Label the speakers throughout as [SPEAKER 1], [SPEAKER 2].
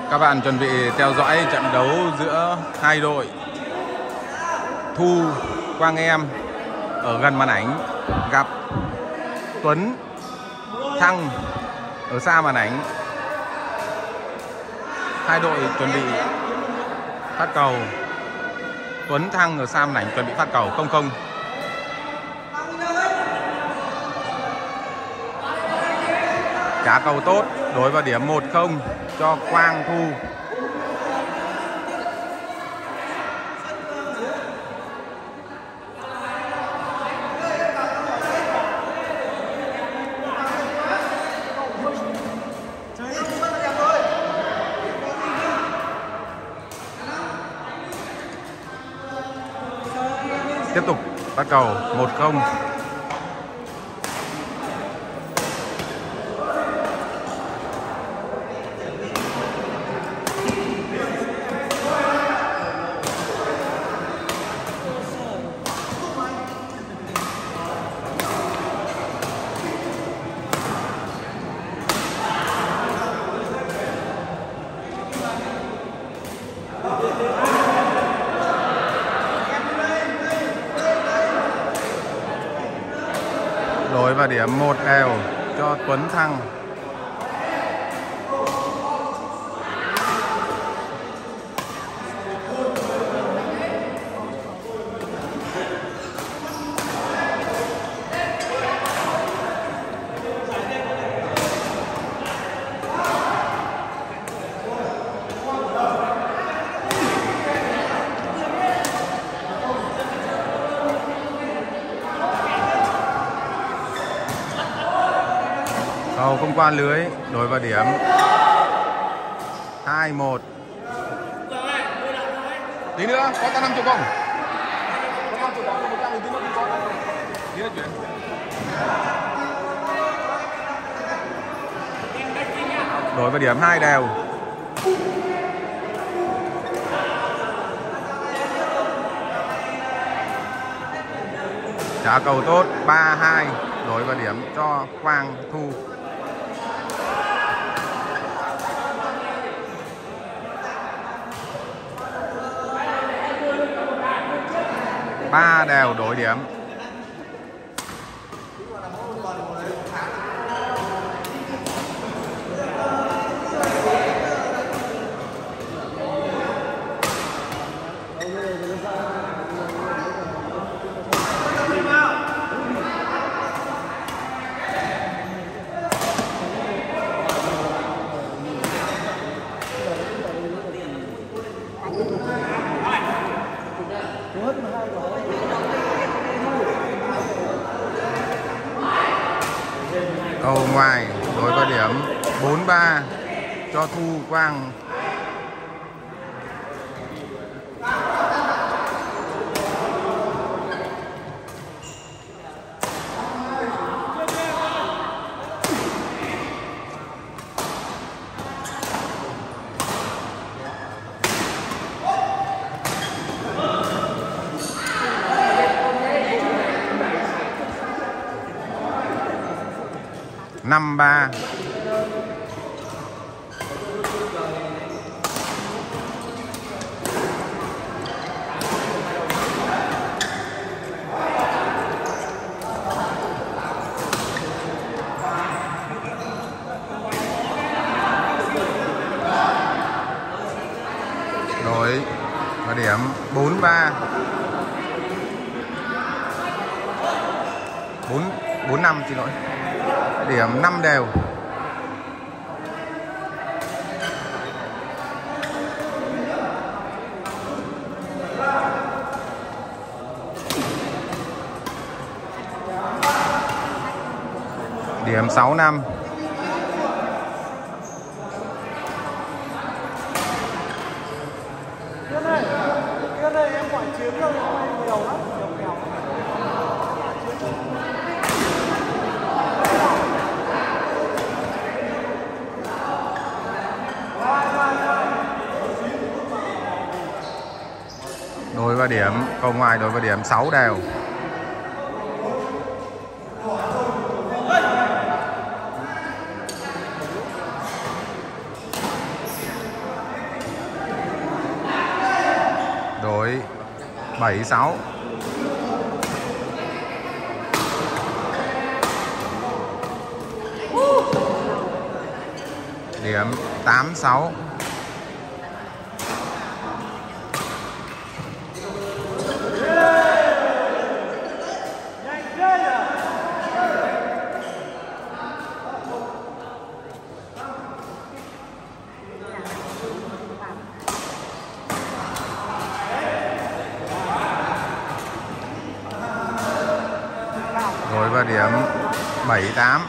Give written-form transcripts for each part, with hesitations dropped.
[SPEAKER 1] Các bạn chuẩn bị theo dõi trận đấu giữa hai đội Thu Quang Em ở gần màn ảnh gặp Tuấn Thăng ở xa màn ảnh. Hai đội chuẩn bị phát cầu. Tuấn Thăng ở xa màn ảnh chuẩn bị phát cầu 0-0. Trả cầu tốt, đối vào điểm 1-0 cho Quang Thu. Tiếp tục bắt cầu 1-0. Đối vào điểm 1 đều cho Tuấn Thăng. Cầu không qua lưới, đối vào điểm 2-1. Tí nữa, có ta 5 triệu không? Có 5 triệu có, 100 thì tí nữa có. Tí nữa chuyển. Đối vào điểm 2 đều. Trả cầu tốt 3-2, đối vào điểm cho Quang Thu. Ba đều đổi điểm. Cầu ngoài, đối vào điểm 4-3 cho Thu Quang. Năm ba. Đổi và điểm 4-3. 4-5 xin lỗi. Điểm 5 đều. Điểm 6-5.
[SPEAKER 2] Cái này em quả chiến thôi, nhiều lắm, nhiều kèo.
[SPEAKER 1] Đối vào điểm, cầu ngoài đối vào điểm 6 đều. 7-6. Điểm 8-6. Rồi vào điểm 7-8.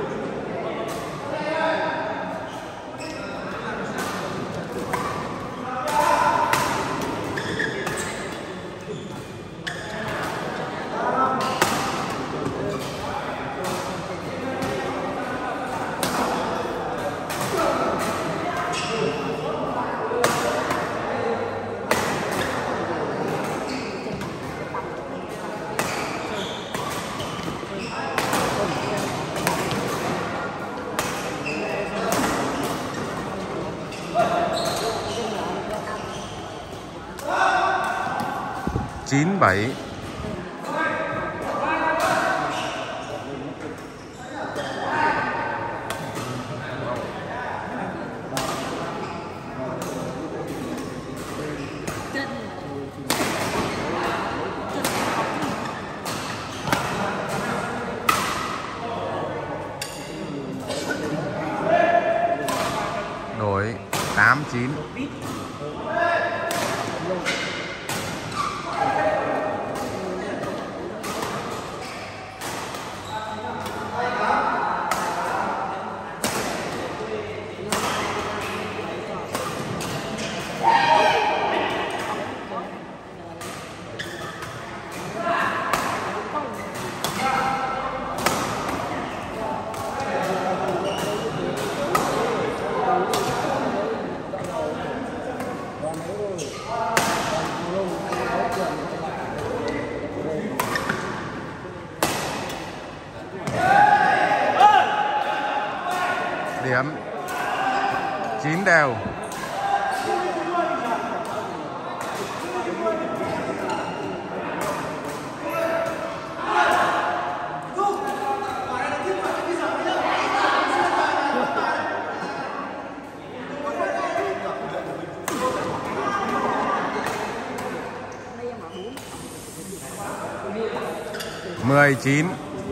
[SPEAKER 1] Chín bảy. Đổi 8-9. Điểm 9 đều. Mười chín.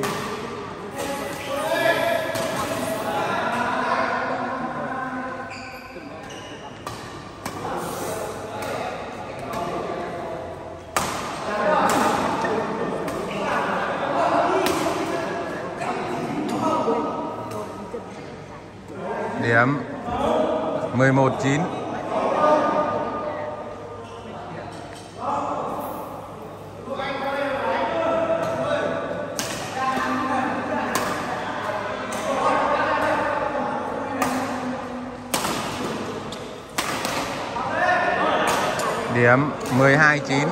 [SPEAKER 1] Điểm 11-9. Điểm 12-9.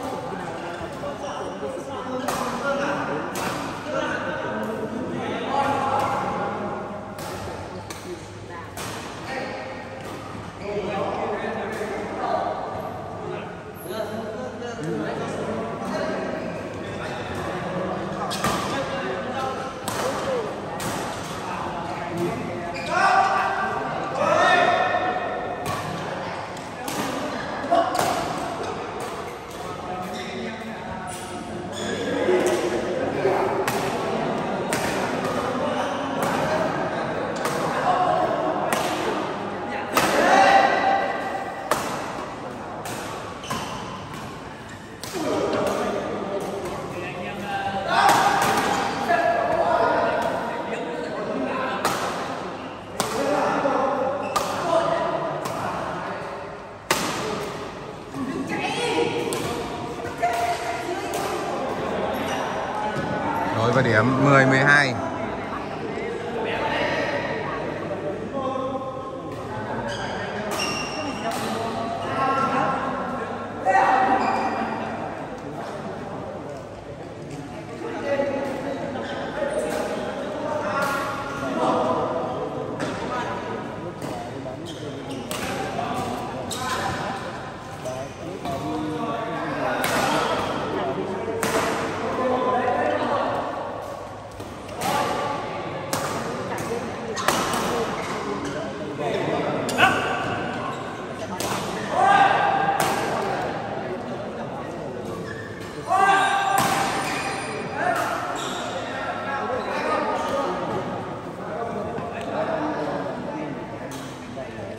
[SPEAKER 1] Rồi vào điểm 10-12.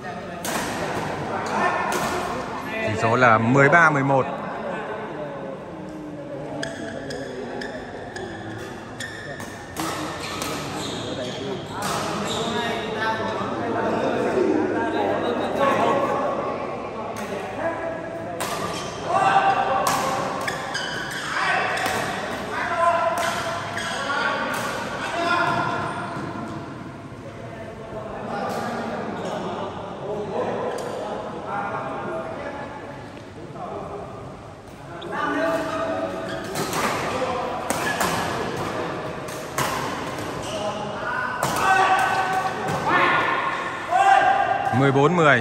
[SPEAKER 1] Tỷ số là 13-11. Mười 14-10.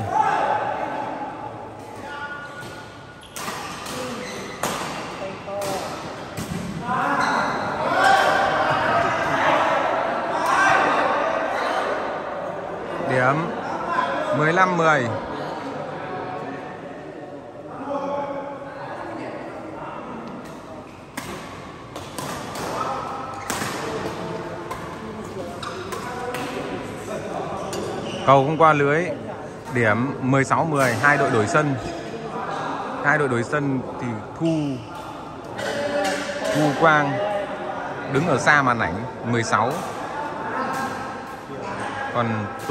[SPEAKER 1] Điểm 15-10. Cầu không qua lưới. Điểm 16-10, hai đội đổi sân. Hai đội đổi sân thì Thu Quang đứng ở xa màn ảnh 16. Còn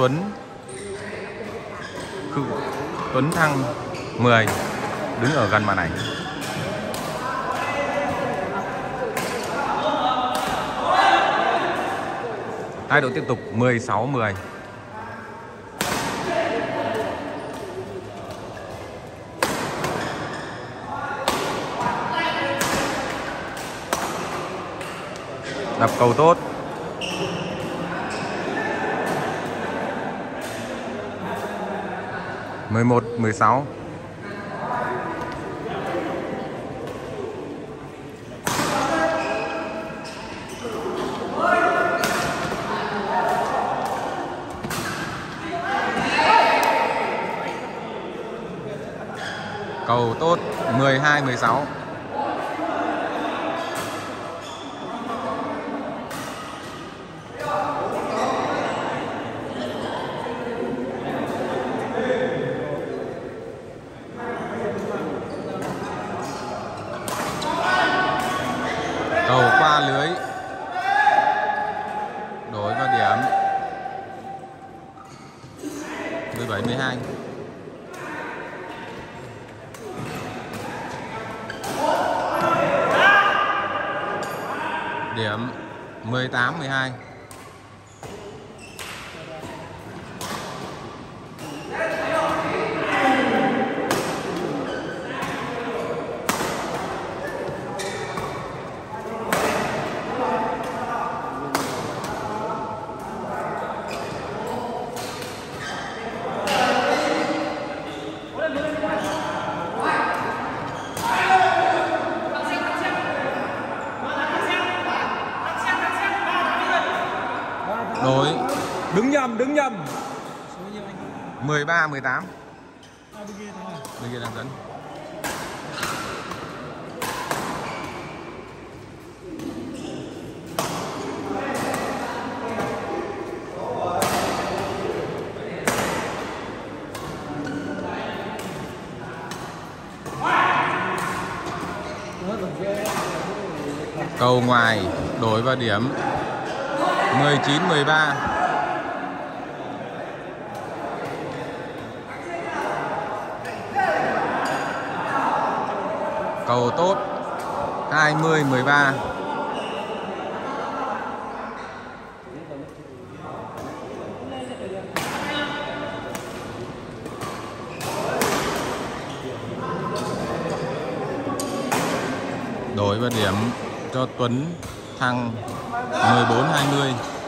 [SPEAKER 1] Tuấn Thăng 10 đứng ở gần màn ảnh. Hai đội tiếp tục 16-10. Đập cầu tốt. Mười 11-16. Cầu tốt. 12-16. Cầu qua lưới. Đổi vào điểm 17-12. Điểm 18-12. Đổi.
[SPEAKER 2] Đứng nhầm.
[SPEAKER 1] 13-18. Bên kia đang dẫn. Cầu ngoài. Đổi vào điểm 19-13. Cầu tốt. 20-13. Đổi vào điểm cho Tuấn Thăng 14-20.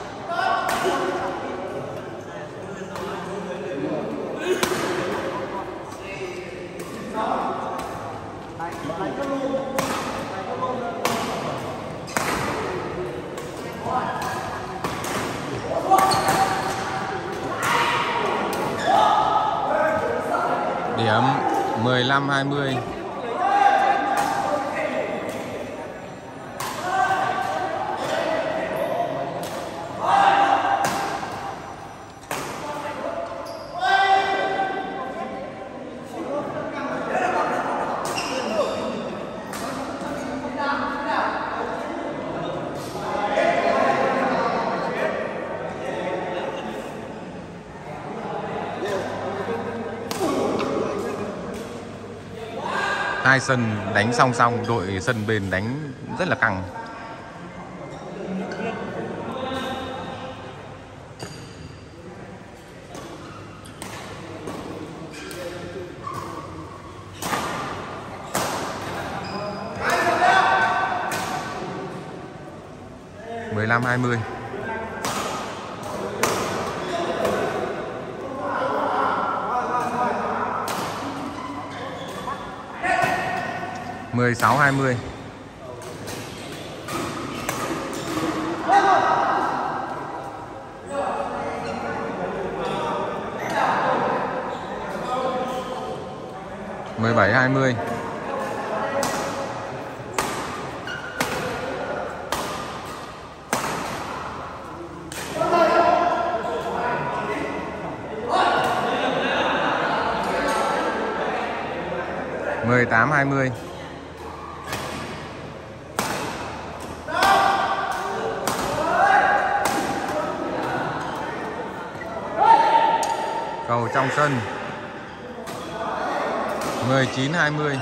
[SPEAKER 1] Điểm 15-20. Hai sân đánh song song, đội sân bên đánh rất là căng. Mười 15-20. Mười 16-20. Mười 17-20. Mười 18-20. Cầu trong sân. 19-20.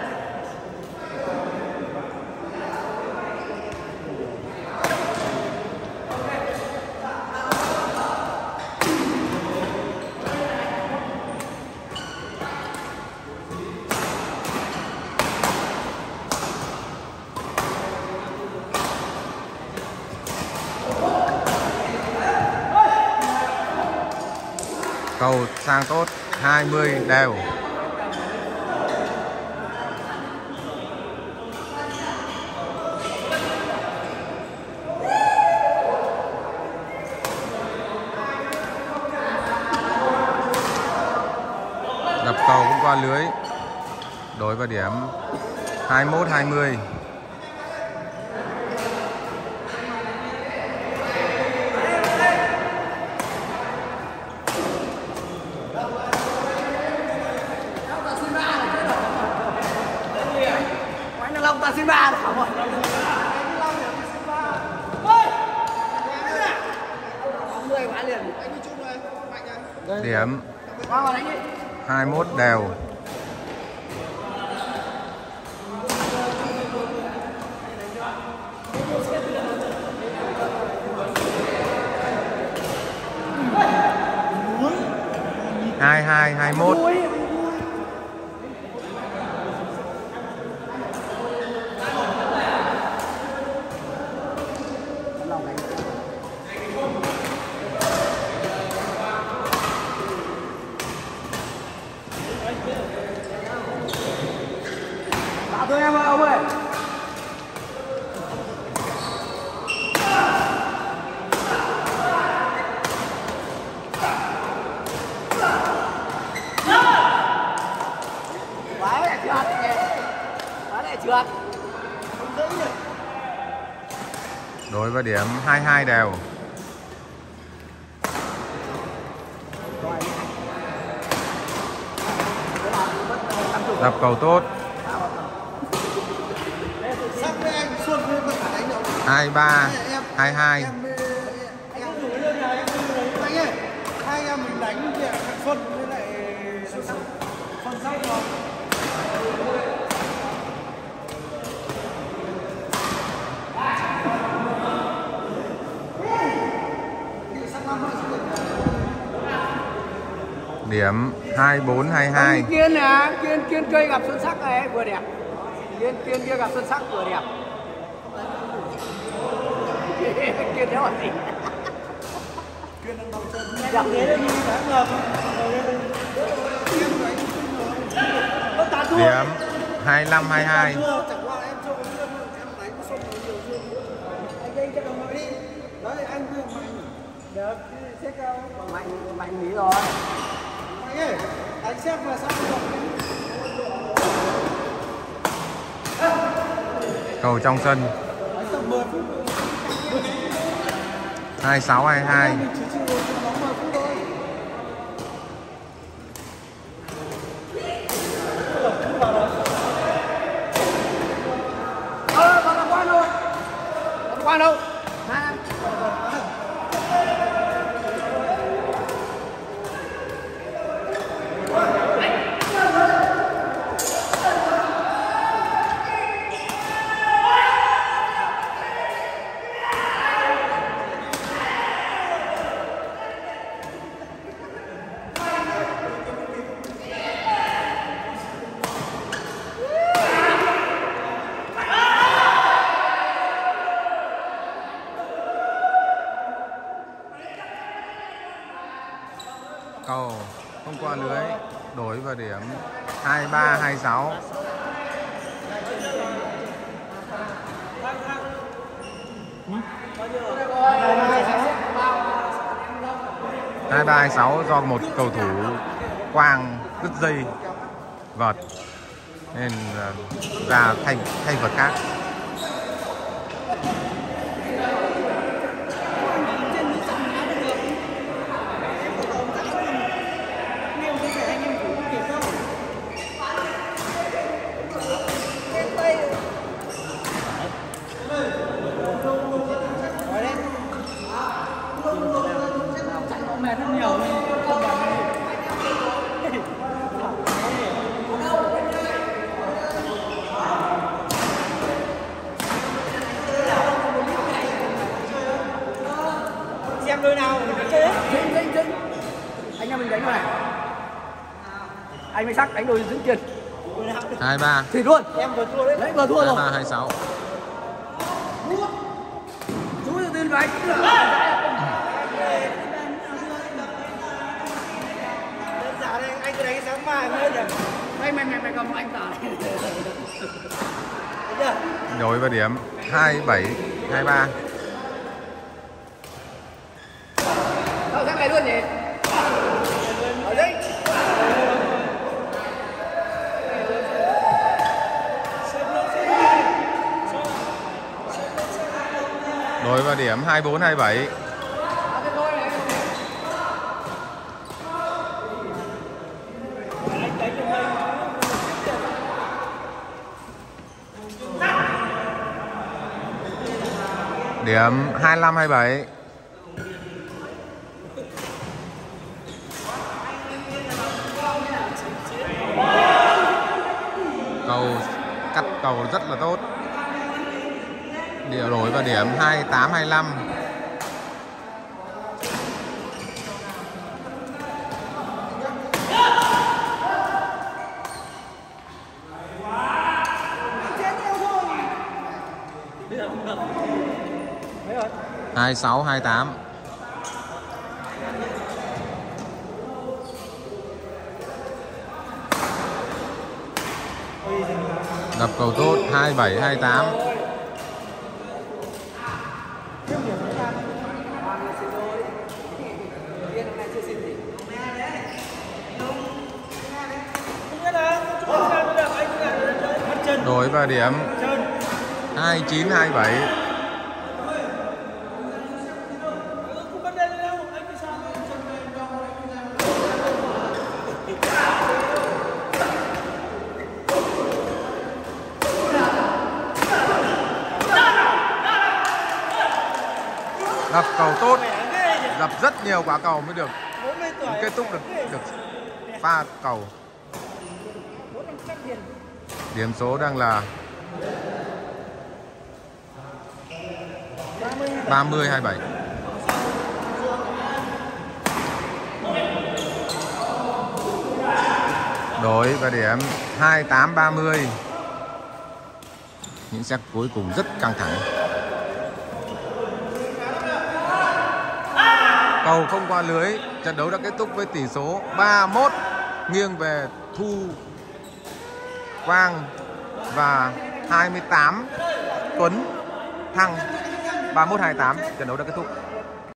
[SPEAKER 1] Cầu sang tốt. 20 đều. Đập cầu cũng qua lưới. Đối vào điểm 21-20.
[SPEAKER 2] Xin ba rồi.
[SPEAKER 1] Điểm 21 đều. Hai 21.
[SPEAKER 2] Thôi em ơi, ông ơi. Quá lại trượt. Quá lại trượt.
[SPEAKER 1] Đối với điểm 22 đều. Đập cầu tốt. 23 22.
[SPEAKER 2] Anh ơi, hai anh em mình đánh thì thằng Xuân với lại Xuân Sắc rồi.
[SPEAKER 1] Điểm 24-22.
[SPEAKER 2] Kiên nè, Kiên cây gặp Xuân Sắc này vừa đẹp. Kiên kia gặp Xuân Sắc vừa đẹp. Kiên đó là gì? Kiên đang đầu chân. Gặp thế đấy như thế ngợp.
[SPEAKER 1] Điểm 25-22.
[SPEAKER 2] Chẳng qua em cho em đánh xong rồi nhiều dương. Anh đây cho đồng đội đi. Đấy anh cứ mạnh. Được, xếp cao. Mạnh nghỉ rồi. Mạnh ơi, anh xếp vào sao được.
[SPEAKER 1] Cầu trong sân. 26-22.
[SPEAKER 2] Qua đâu?
[SPEAKER 1] lưới. Đổi vào điểm 23-26. Hai ba 26 do một cầu thủ Quang đứt dây vợt nên ra thay vợt khác.
[SPEAKER 2] Xem đôi nào mình chơi hết.
[SPEAKER 3] Dính. Anh em mình đánh rồi này. Anh mới sắc đánh đôi dính tiền.
[SPEAKER 1] 2-3.
[SPEAKER 3] Thì luôn.
[SPEAKER 2] Em vừa thua đấy.
[SPEAKER 3] Đấy vừa thua rồi.
[SPEAKER 1] 23-26.
[SPEAKER 3] Chú tự tin vào anh.
[SPEAKER 2] Đơn giản đây, anh cứ đánh sáng mai mới được.
[SPEAKER 3] Mày cầm anh tả.
[SPEAKER 1] Đổi vào điểm 27-23.
[SPEAKER 3] Đâu sang này luôn nhỉ? Ở đây.
[SPEAKER 1] Đổi vào điểm 24-27. Điểm 25-27. Cầu cắt cầu rất là tốt. Điều đổi vào điểm 28-25. Hai 26-28. Đập cầu tốt 27-28. Đổi vào điểm 29-27. Đập cầu tốt, đập rất nhiều quả cầu mới được kết thúc được pha cầu. Điểm số đang là 30-27. Đổi vào điểm 28-30. Những set cuối cùng rất căng thẳng. Cầu không qua lưới, trận đấu đã kết thúc với tỷ số 3-1 nghiêng về Thu Quang và 28 Tuấn Thăng. 31-28, trận đấu đã kết thúc.